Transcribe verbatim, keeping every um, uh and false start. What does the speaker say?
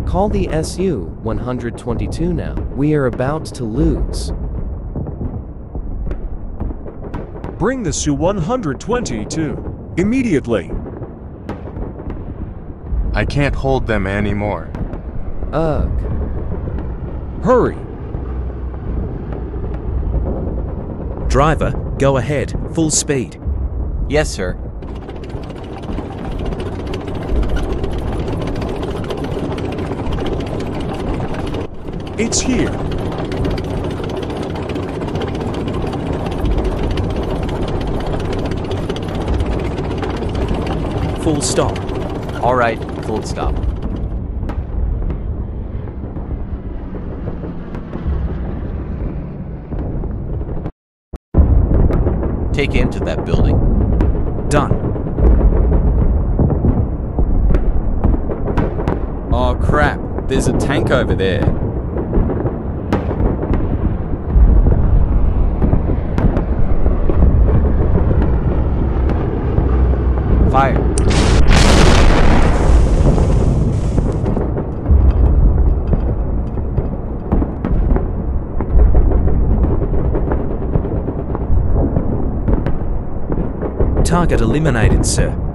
Call the S U one twenty-two now. We are about to lose. Bring the S U one twenty-two immediately. I can't hold them anymore. Ugh. Hurry! Driver, go ahead, full speed. Yes, sir. It's here. Full stop. All right, full stop. Take him to that building. Done. Oh crap, there's a tank over there. Fire. Target eliminated, sir.